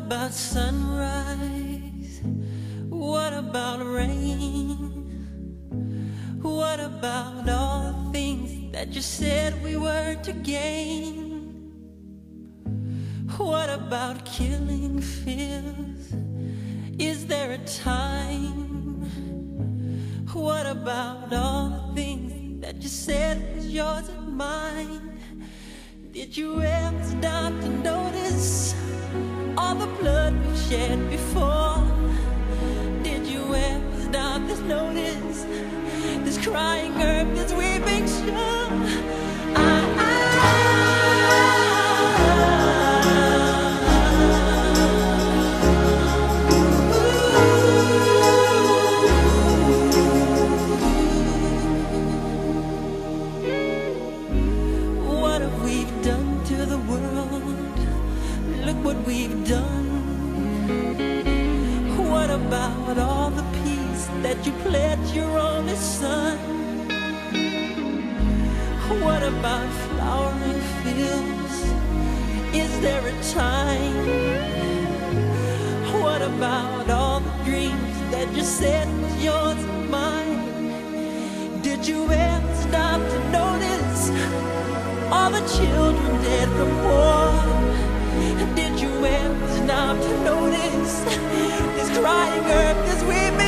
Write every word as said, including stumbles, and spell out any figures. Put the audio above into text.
about sunrise? What about rain? What about all the things that you said we were to gain? What about killing fears? Is there a time? What about all the things that you said was yours and mine? Did you ever stop to notice all the blood we've shed before? Did you ever stop to notice this crying earth, this weeping shore? I, I, what have we done to the world? Look what we've done. What about all the peace that you pledged your only son? What about flowering fields? Is there a time? What about all the dreams that you said was yours and mine? Did you ever stop to notice all the children dead from war? Did you ever stop to notice this crying earth, this weeping?